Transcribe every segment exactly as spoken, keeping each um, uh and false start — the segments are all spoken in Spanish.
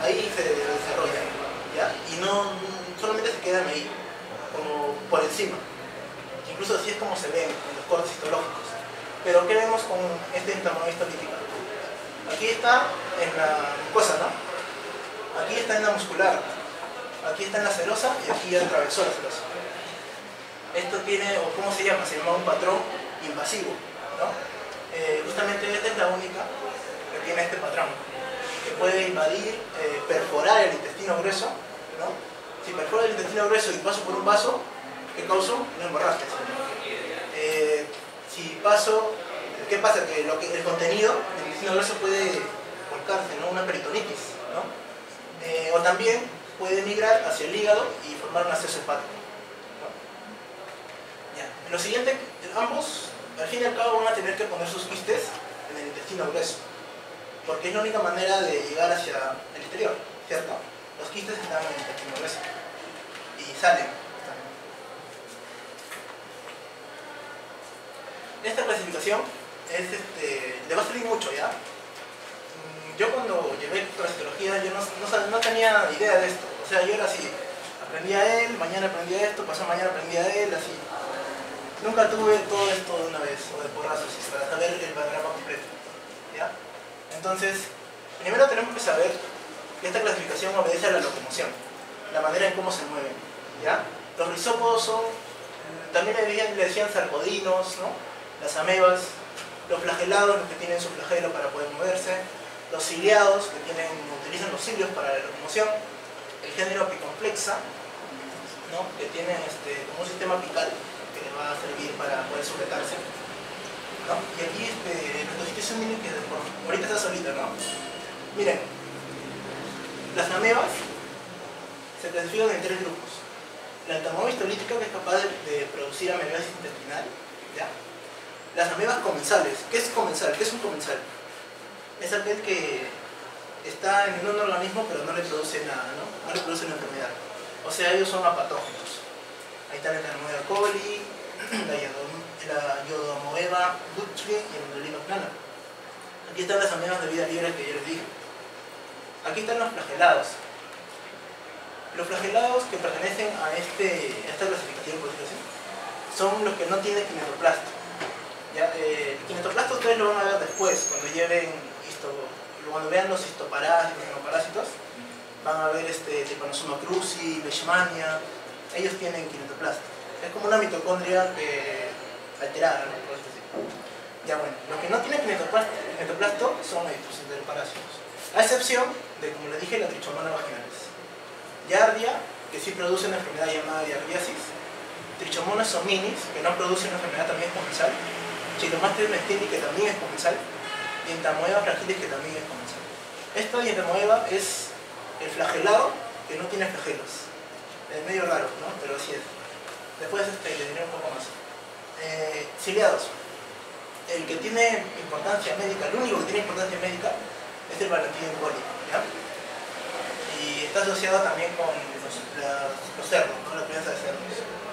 ahí se desarrollan, ¿ya? Y no solamente se quedan ahí, como por encima. Incluso así es como se ven en los cortes histológicos. Pero ¿qué vemos con este entamadura histolítica? Aquí está en la mucosa, ¿no? Aquí está en la muscular, aquí está en la serosa y aquí ya atravesó la serosa. Esto tiene, o ¿cómo se llama? Se llama un patrón invasivo, ¿no? Eh, justamente esta es la única que tiene este patrón, que puede invadir, eh, perforar el intestino grueso, ¿no? Si perfora el intestino grueso y paso por un vaso, ¿qué causó? Una hemorragia. Eh, si paso, ¿qué pasa? Que, lo que el contenido del intestino grueso puede volcarse, ¿no? Una peritonitis, ¿no? Eh, o también puede migrar hacia el hígado y formar un absceso hepático, ¿no? Ya. Lo siguiente, ambos, al fin y al cabo, van a tener que poner sus quistes en el intestino grueso, porque es la única manera de llegar hacia el exterior, ¿cierto? Los quistes están en el intestino grueso y salen. Esta clasificación es, este, le va a salir mucho, ¿ya? Yo cuando llevé parasitología yo no, no, no tenía idea de esto, o sea, yo era así, aprendía a él, mañana aprendía esto, pasado mañana aprendía a él, así. Nunca tuve todo esto de una vez, o de porrazos, para saber el panorama completo, ¿ya? Entonces, primero tenemos que saber que esta clasificación obedece a la locomoción, la manera en cómo se mueven, ¿ya? Los rizópodos son, también le decían, le decían sarcodinos, ¿no? Las amebas, los flagelados, los que tienen su flagelo para poder moverse, los ciliados, que tienen, utilizan los cilios para la locomoción, el género Piconflexa, ¿no? Que tiene este, como un sistema apical que le va a servir para poder sujetarse, ¿no? Y aquí este, nuestro sitio es un mini que por, ahorita está solito, ¿no? Miren, las amebas se clasifican en tres grupos. La entamoeba histolítica, que es capaz de, de producir amebiasis intestinal, ¿ya? Las amebas comensales. ¿Qué es comensal? ¿Qué es un comensal? Es aquel que está en un organismo pero no le produce nada, ¿no? No le produce una enfermedad. O sea, ellos son apatógenos. Ahí está la entamoeba coli, la Yodomoeba butri y el Endolino plana. Aquí están las amebas de vida libre que yo les dije. Aquí están los flagelados. Los flagelados que pertenecen a, este, a esta clasificación, por decirlo así, son los que no tienen kinetoplasto. Ya, eh, el kinetoplasto ustedes lo van a ver después, cuando lleven histo, cuando vean los histoparásitos, xenoparásitos, van a ver este Trypanosoma cruzi, leishmania, ellos tienen kinetoplasto. Es como una mitocondria que, alterada, ¿no? Por decirlo así. Ya bueno, lo que no tiene kinetoplasto, kinetoplasto son estos enteroparásitos, a excepción de, como les dije, la Trichomonas vaginalis. Giardia, que sí produce una enfermedad llamada diardiasis. Trichomonas hominis, que no produce una enfermedad también es comensal. Chilomastres mestini, que también es comensal. Y Entamoeba fragilis, que también es comensal. Esta Entamoeba es el flagelado que no tiene flagelos. Es medio raro, ¿no? Pero así es. Después este, les diré un poco más. Eh, ciliados. El que tiene importancia médica, el único que tiene importancia médica es el Bacillus coli, ¿ya? Y está asociado también con los, la, los cerdos, ¿no? La crianza de cerdos.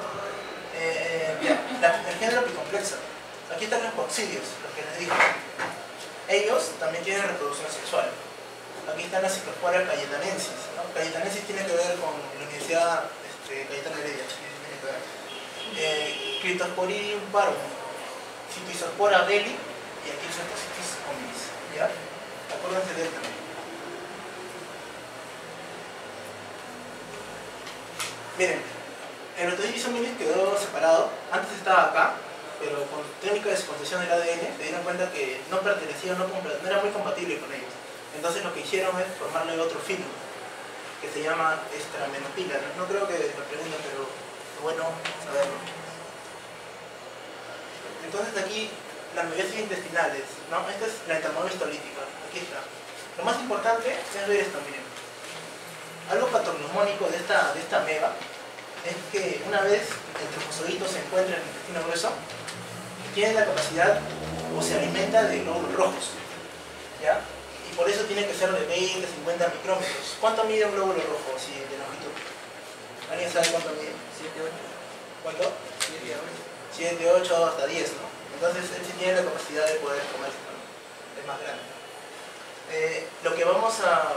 Eh, bien, la, el género Piconflexa. Aquí están los coccidios, los que les dije. Ellos también tienen reproducción sexual. Aquí están las Ciclospora cayetanensis, ¿no? Cayetanensis tiene que ver con la Universidad este, Cayetano Heredia. Tiene que ver. Eh, Cryptosporidium parum, Cytisospora belli y aquí Cytocitis hominis, ¿ya? Acuérdense de él también. Miren, el Otoides hominis quedó separado, antes estaba acá, pero con técnica de secuenciación del A D N se dieron cuenta que no pertenecía, no, no era muy compatible con ellos. Entonces lo que hicieron es formarle otro filo, que se llama Stramenopila. No, no creo que lo pregunten, pero es bueno saberlo. Entonces aquí, las amebiasis intestinales, ¿no? Esta es la entamoeba histolítica, aquí está. Lo más importante es ver esto, miren. Algo patognomónico de esta, de esta ameba es que una vez el trofozoito se encuentra en el intestino grueso, tiene la capacidad o se alimenta de glóbulos rojos, ¿ya? Y por eso tiene que ser de veinte a cincuenta micrómetros. ¿Cuánto mide un glóbulo rojo así de longitud? ¿Alguien sabe cuánto mide? siete, ocho. ¿Cuánto? siete, ocho. siete, ocho hasta diez, ¿no? Entonces él sí tiene la capacidad de poder comerse, ¿no? Es más grande. Eh, lo que vamos a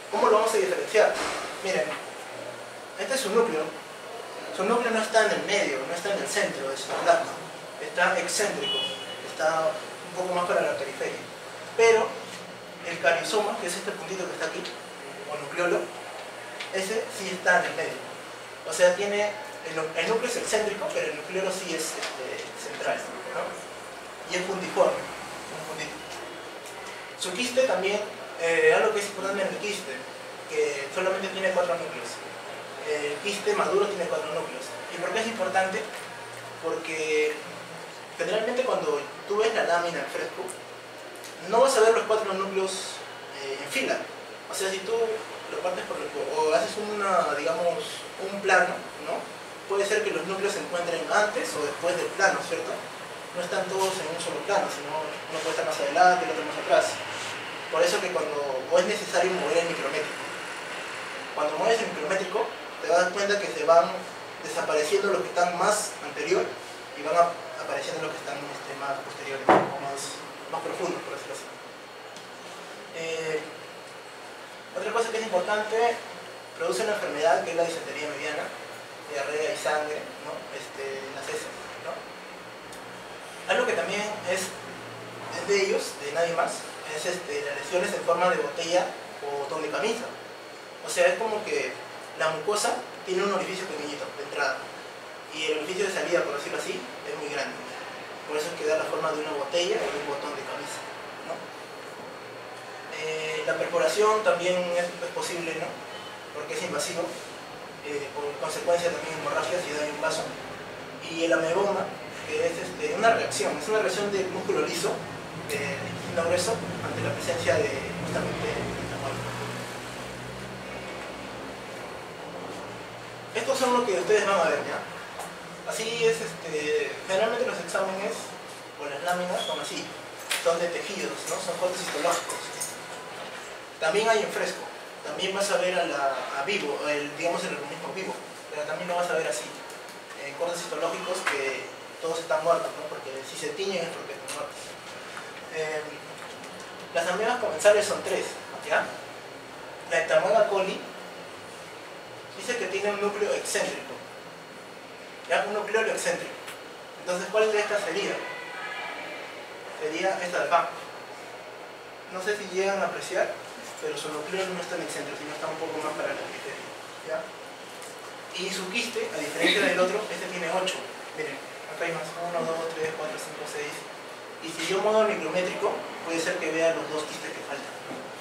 ¿Cómo lo vamos a diferenciar? Miren, este es su núcleo. Su núcleo no está en el medio, no está en el centro del citoplasma. Está excéntrico, está un poco más para la periferia. Pero el cariosoma, que es este puntito que está aquí, o nucleolo, ese sí está en el medio. O sea, tiene el, el núcleo es excéntrico, pero el nucleolo sí es este, central, ¿no? Y es puntiforme, un puntito. Su quiste también, eh, algo que es importante en el quiste, que solamente tiene cuatro núcleos. El quiste maduro tiene cuatro núcleos. ¿Y por qué es importante? Porque generalmente cuando tú ves la lámina en fresco, no vas a ver los cuatro núcleos eh, en fila. O sea, si tú lo partes por el, o haces una, digamos, un plano, ¿no? Puede ser que los núcleos se encuentren antes o después del plano, ¿cierto? No están todos en un solo plano, sino uno puede estar más adelante y el otro más atrás. Por eso que cuando o es necesario mover el micrométrico. Cuando mueves el micrométrico, te das cuenta que se van desapareciendo los que están más anterior y van a, apareciendo los que están este, más posteriores, o más, más profundos, por decirlo así. Eh, otra cosa que es importante, produce una enfermedad que es la disentería mediana, diarrea y sangre, ¿no? este, en las heces, ¿no? Algo que también es, es de ellos, de nadie más, es este, las lesiones en forma de botella o botón de camisa. O sea, es como que la mucosa tiene un orificio pequeñito de entrada y el orificio de salida, por decirlo así, es muy grande. Por eso es que da la forma de una botella o de un botón de camisa, ¿no? Eh, la perforación también es, es posible, ¿no? Porque es invasivo, eh, por consecuencia también hemorragia si da un vaso. Y el ameboma, que es este, una reacción, es una reacción de músculo liso, de intestino grueso, ante la presencia de justamente la muerte. Estos son lo que ustedes van a ver, ¿ya? Así es, este, generalmente los exámenes o las láminas son así, son de tejidos, ¿no? Son cortes histológicos. También hay en fresco, también vas a ver a, la, a vivo, el, digamos el organismo vivo, pero también lo vas a ver así, eh, cortes histológicos que todos están muertos, ¿no? Porque si se tiñen es porque están muertos. Eh, las amebas comensales son tres, ¿ya? La Entamoeba coli dice que tiene un núcleo excéntrico, ¿ya? Un núcleo excéntrico. Entonces, ¿cuál de estas sería? Sería esta de acá. No sé si llegan a apreciar, pero su núcleo no está en el centro, sino está un poco más para la periferia, ¿ya? Y su quiste, a diferencia del otro, este tiene ocho. Miren, acá hay más. uno, dos, tres, cuatro, cinco, seis. Y si yo muevo el micrométrico, puede ser que vea los dos quistes que faltan.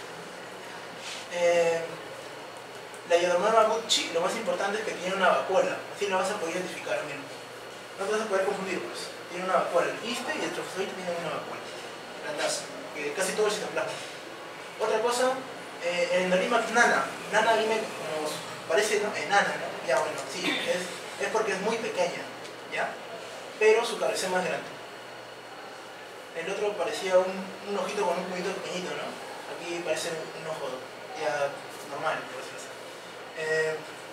Eh, la Iodomama Gucci, lo más importante es que tiene una vacuola. Así lo vas a poder identificar, miren. No te vas a poder confundir, pues. Tiene una vacuola. El quiste y el trofozoite tienen una vacuola. Grandazo, que casi todo el citoplasma. Otra cosa, eh, el Endolimax nana. Nana viene como parece, ¿no? Enana, ¿no? Ya, bueno, sí, es, es porque es muy pequeña, ¿ya? Pero su cabeza es más grande. El otro parecía un, un ojito con un puñito pequeñito, ¿no? Aquí parece un ojo ya normal, por decirlo así. Eh,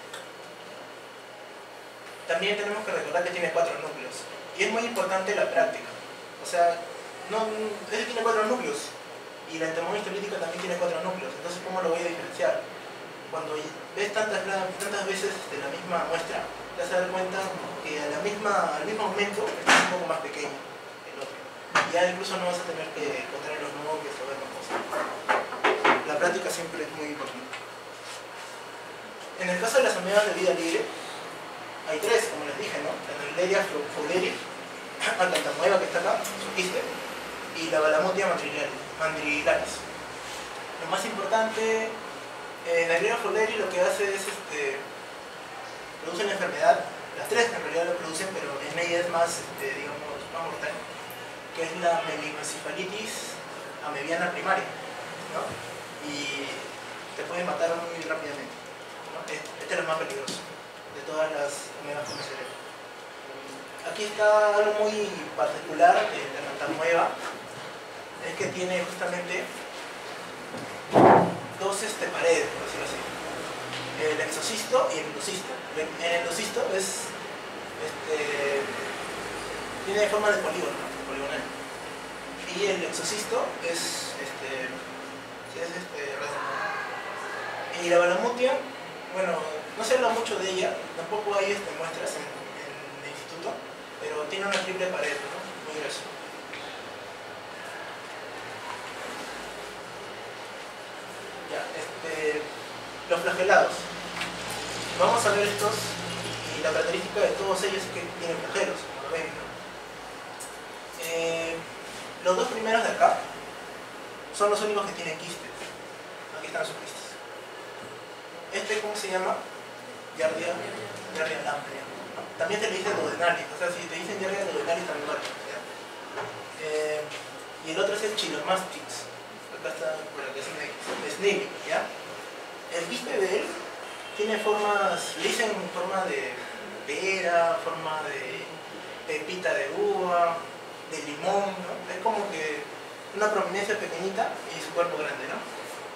también tenemos que recordar que tiene cuatro núcleos. Y es muy importante la práctica. O sea, no, ese tiene cuatro núcleos. Y la entamoeba histolítica también tiene cuatro núcleos. Entonces, ¿cómo lo voy a diferenciar? Cuando ves tantas, tantas veces de la misma muestra, te vas a dar cuenta que a la misma, al mismo momento es un poco más pequeño que el otro. Ya incluso no vas a tener que encontrar los núcleos o ver más cosas. La práctica siempre es muy importante. En el caso de las amebas de vida libre, hay tres, como les dije, ¿no? La Naegleria fowleri, la Entamoeba que está acá, su quiste, y la Balamutia mandrilaris. Lo más importante, eh, Naegleria fowleri lo que hace es, este, produce una enfermedad, las tres en realidad lo producen, pero en ella es más, este, digamos, más mortal, que es la meningoencefalitis amebiana primaria, ¿no? Y te puede matar muy rápidamente, ¿no? Este es lo más peligroso de todas las amebas con cerebro. Aquí está algo muy particular de la entamoeba, es que tiene justamente dos este, paredes, por decirlo así, el exocisto y el endocisto. El endocisto es, este, tiene forma de polígono, ¿no? Poligonal, y el exocisto es, este, es este, Y la balamutia, bueno, no se habla mucho de ella, tampoco hay este, muestras en, en el instituto, pero tiene una triple pared, ¿no? Muy gruesa. Ya, este, los flagelados. Vamos a ver estos, y la característica de todos ellos es que tienen flagelos, como lo ven, ¿no? Eh, los dos primeros de acá son los únicos que tienen quistes. Aquí están sus quistes. Este, ¿cómo se llama? Giardia, Giardia amplia. También se le dice duodenalis, o sea, si te dicen Giardia duodenalis también vale. Eh, y el otro es el Chilomastix. Acá está, por aquí es un X. Snilly, ¿ya? El quiste de él tiene formas, le dicen forma de pera, forma de pepita de uva, de limón, ¿no? Es como que una prominencia pequeñita y su cuerpo grande, ¿no?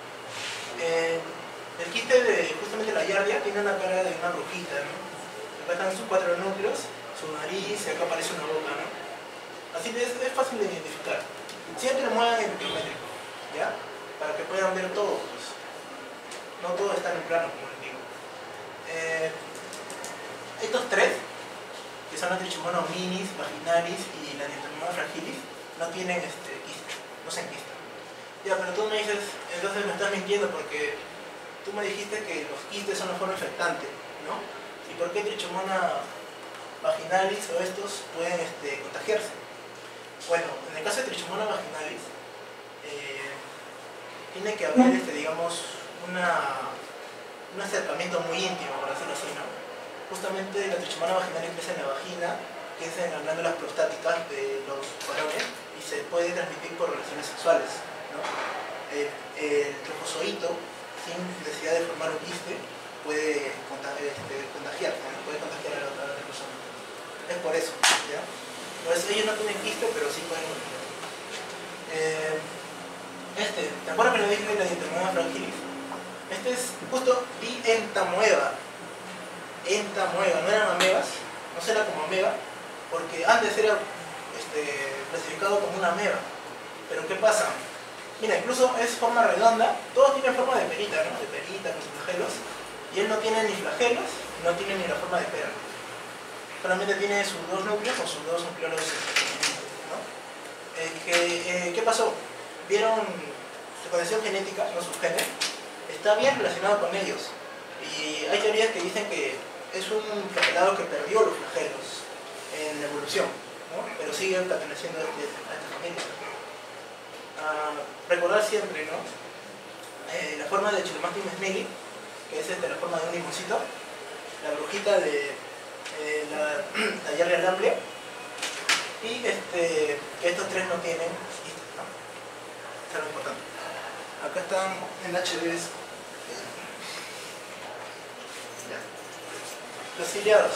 Eh, el quiste de justamente la Giardia tiene una cara de una brujita, ¿no? Acá están sus cuatro núcleos, su nariz y acá aparece una boca, ¿no? Así que es, es fácil de identificar. Siempre lo muevan en micrométrico, ¿ya? Para que puedan ver todo, pues. No todo está en plano, como les digo. Eh, estos tres, que son la Trichomonas minis, vaginalis y la Diatomoma fragilis, no tienen este, quiste, no se enquistan. Ya, pero tú me dices, entonces me estás mintiendo porque tú me dijiste que los quistes son la forma infectante, ¿no? ¿Y por qué Trichomona vaginalis o estos pueden este, contagiarse? Bueno, en el caso de Trichomona vaginalis, eh, tiene que haber, este, digamos, una, un acercamiento muy íntimo, por decirlo así, ¿no? Justamente la Trichomona vaginalis empieza en la vagina, que es en las glándulas prostáticas de los varones y se puede transmitir por relaciones sexuales, ¿no? El, el trofozoito, sin necesidad de formar un quiste, puede contagiar, este, contagiar ¿no? Puede contagiar a la otra persona. Es por eso, ¿ya? Pues ellos no tienen quiste, pero sí pueden contagiar. Eh, este, ¿te acuerdas que le dije la Diatomoma fragilis? Este es justo Dientamoeba. Entamoeba, no eran amebas, no será como ameba, porque antes era este, clasificado como una ameba. Pero ¿qué pasa? Mira, incluso es forma redonda, todos tienen forma de perita, ¿no? De perita, con sus flagelos, y él no tiene ni flagelos, no tiene ni la forma de pera. Solamente tiene sus dos núcleos con sus dos nucleolos, ¿no? Eh, que, eh, ¿Qué pasó? Vieron su condición genética, no sus genes, está bien relacionado con ellos. Y hay teorías que dicen que es un flagelado que perdió los flagelos en la evolución, ¿no? Pero sigue perteneciendo a, este, a esta familia. Uh, recordar siempre, ¿no? Eh, la forma de Chilomastix snelli, que es este, la forma de un limoncito, la brujita de eh, la, la Giardia amplia, y este, que estos tres no tienen quistes, ¿no? Eso es lo importante. Acá están en H B S. Los ciliados.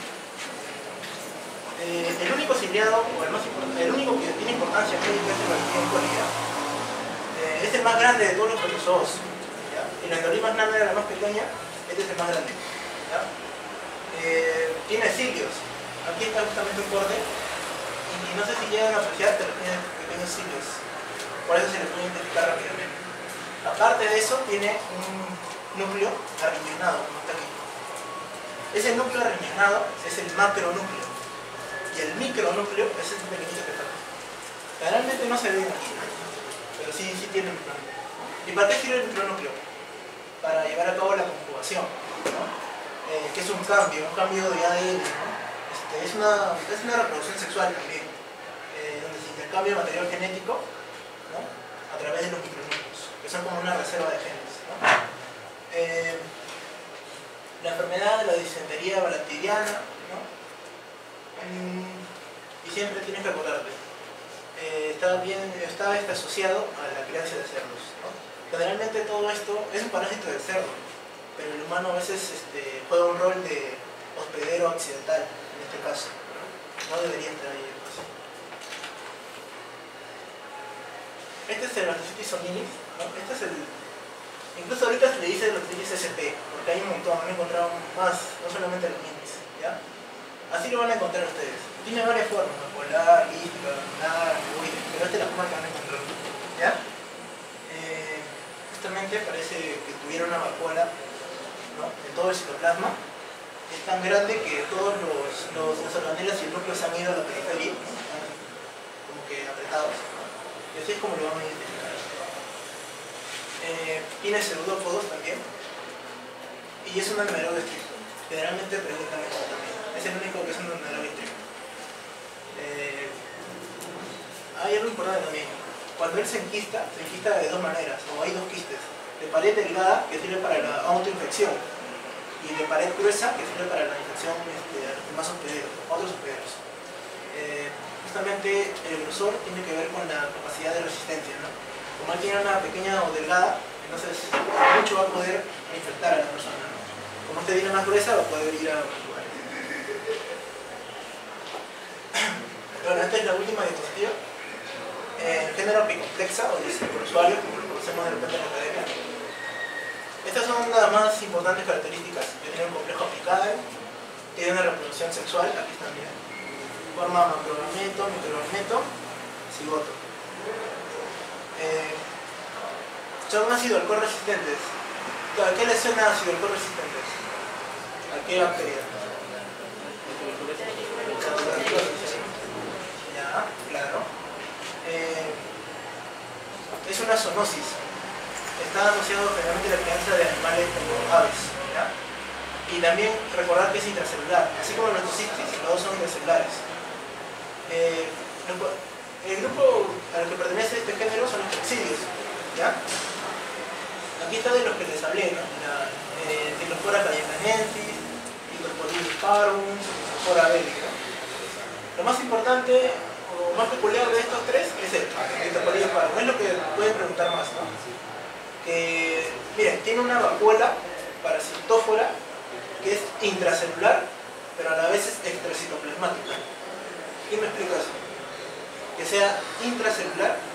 Eh, el único ciliado, o el, más el único que tiene importancia médica es el Valentía, eh, es el más grande de todos los protozoos. Y la endolima nana era la más pequeña, este es el más grande. ¿Ya? Eh, tiene cilios. Aquí está justamente un corte. Y, y no sé si llegan a apreciar, pero tiene pequeños cilios. Por eso se le puede identificar rápidamente. Aparte de eso, tiene un núcleo arriñonado, como está aquí. Ese núcleo arriñonado es el macronúcleo. Y el micronúcleo es ese pequeñito que está aquí. Generalmente no se ven aquí, ¿no? Pero sí, sí tiene micronúcleo. ¿Y para qué sirve el micronúcleo? Para llevar a cabo la conjugación, ¿no? Eh, que es un cambio, un cambio de A D N, ¿no? Este, es, una, es una reproducción sexual también, eh, donde se intercambia material genético, ¿no? A través de los micronúcleos, que son como una reserva de genes, ¿no? Eh, la enfermedad de la disentería bacteriana, ¿no? Mm, y siempre tienes que acordarte, eh, está, bien, está, está asociado a la crianza de cerdos, ¿no? Generalmente todo esto es un parásito del cerdo, pero el humano a veces este, juega un rol de hospedero accidental, en este caso, ¿no? No debería entrar ahí. Pues. Este es el Bacillus hominis, ¿no? Este es el... Incluso ahorita se le dice Bacillus S P, porque hay un montón, han encontrado más, no solamente los minis, ¿ya? Así lo van a encontrar ustedes. Tiene varias formas, ¿no? Polar, lística, granular, pero esta es la forma que van a encontrar, ¿ya? Eh, justamente parece que tuviera una vacuola, ¿no?, en todo el citoplasma. Es tan grande que todos los, los, las organelas y el núcleo se han ido a la periferia, ¿no?, están como que apretados, ¿no?, y así es como lo van a identificar. Eh, tiene pseudópodos también, y es un almerólogo estricto. Generalmente preguntan esto también. Es el único que es un almerólogo estricto. Eh, hay algo importante también. Cuando él se enquista, se enquista de dos maneras, o hay dos quistes. De pared delgada, que sirve para la autoinfección, y de pared gruesa, que sirve para la infección este, a los demás hospederos, otros hospederos. Eh, justamente el grosor tiene que ver con la capacidad de resistencia, ¿no? Como él tiene una pequeña o delgada, entonces mucho va a poder infectar a la persona, ¿no? Como este viene más gruesa, va a poder ir a otros lugares. Bueno, esta es la última diapositiva. Eh, el género apicomplexa, o usuario, como lo conocemos de repente en la academia. Estas son las más importantes características. Tiene un complejo apical, tiene una reproducción sexual, aquí están bien. Forma macrogameto, microgameto, cigoto. Eh, son ácido alcohol resistentes. ¿A qué les suena ácido alcohol resistentes? ¿A qué bacteria? Ya, claro. Eh, es una zoonosis. Está asociado generalmente a la crianza de animales como aves, ¿ya? Y también recordar que es intracelular, así como los cistis, los dos son intracelulares. Eh, el grupo al que pertenece este género son los coccidios, ¿ya? Aquí está de los que les hablé, ¿no? La eh, Cyclospora cayetanensis, Micropodilus parum, Cyclospora bellica. Lo más importante o más peculiar de estos tres es esto, Micropodilus parum. Es lo que pueden preguntar más, ¿no? Que, miren, tiene una vacuola parasitófora que es intracelular, pero a la vez es extracitoplasmática. ¿Quién me explica eso? Que sea intracelular